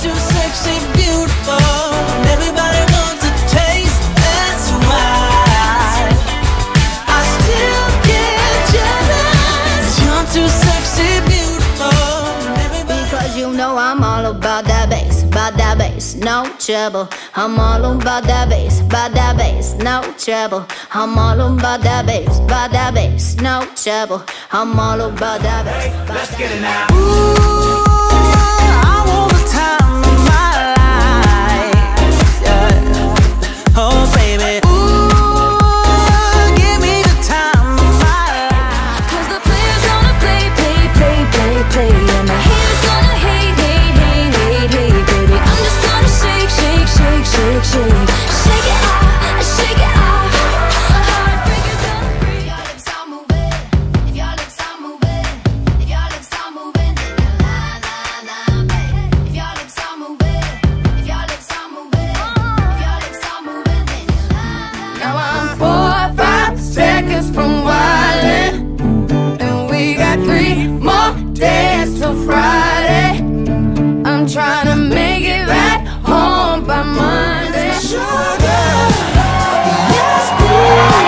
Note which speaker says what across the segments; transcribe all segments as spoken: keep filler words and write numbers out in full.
Speaker 1: too sexy, beautiful, and everybody wants a taste. That's why I still get jealous. You're too sexy, beautiful, and everybody.
Speaker 2: Because you know I'm all about that bass, about that bass, no trouble. I'm all about that bass, about that bass, no trouble. I'm all about that bass, about that bass, no trouble. I'm all about that bass.
Speaker 3: Hey, let's get it now.
Speaker 1: Ooh, I want the time of my life, yeah. Oh baby, ooh, give me the time of my life.
Speaker 4: 'Cause the player's gonna play, play, play, play, play, and the haters gonna hate, hate, hate, hate, hate, baby. I'm just gonna shake, shake, shake, shake, shake, shake it off, shake it off. Heartbreaker's gonna break.
Speaker 2: If your lips are moving, if your lips are moving, if your lips are moving, then you la la la, baby. If your lips are moving, if your lips are moving, if your lips are moving, then you la la.
Speaker 5: Now I'm four or five seconds from wildin', and we got three more days till Friday. I'm trying to make it right home by Monday.
Speaker 1: Sugar, yes please.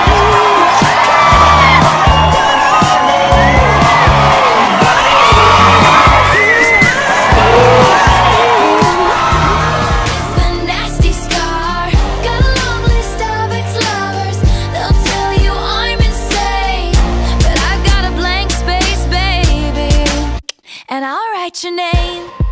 Speaker 4: The nasty scar, got a long list of ex-lovers. They'll tell you I'm insane, but I got a blank space, baby, and I'll write your name.